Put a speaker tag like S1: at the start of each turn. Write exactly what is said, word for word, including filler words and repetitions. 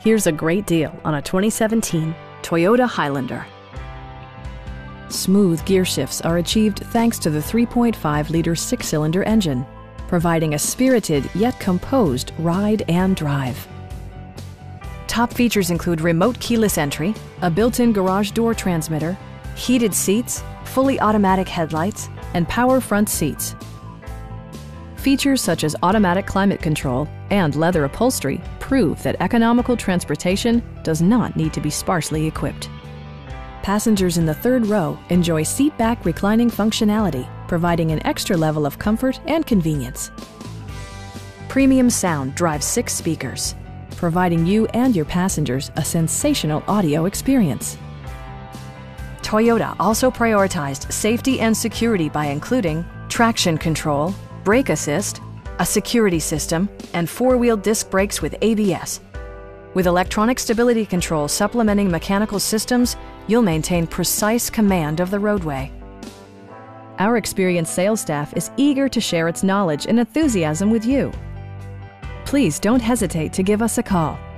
S1: Here's a great deal on a twenty seventeen Toyota Highlander. Smooth gear shifts are achieved thanks to the three point five liter six-cylinder engine, providing a spirited yet composed ride and drive. Top features include remote keyless entry, a built-in garage door transmitter, heated seats, fully automatic headlights, and power front seats. Features such as automatic climate control and leather upholstery prove that economical transportation does not need to be sparsely equipped. Passengers in the third row enjoy seat-back reclining functionality, providing an extra level of comfort and convenience. Premium sound drives six speakers, providing you and your passengers a sensational audio experience. Toyota also prioritized safety and security by including traction control, brake assist, a security system, and four-wheel disc brakes with A B S. With electronic stability control supplementing mechanical systems, you'll maintain precise command of the roadway. Our experienced sales staff is eager to share its knowledge and enthusiasm with you. Please don't hesitate to give us a call.